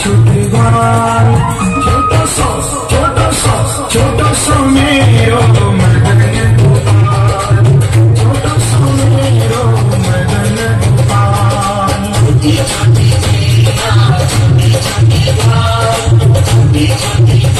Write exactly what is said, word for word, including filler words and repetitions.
छोटी बाल छोटा सा छोटा सा छोटा सा मेरो मदन गोपाल, छोटा सा मेरो मदन गोपाल। छोटी छोटी छोटी छोटी बाल छोटी छोटी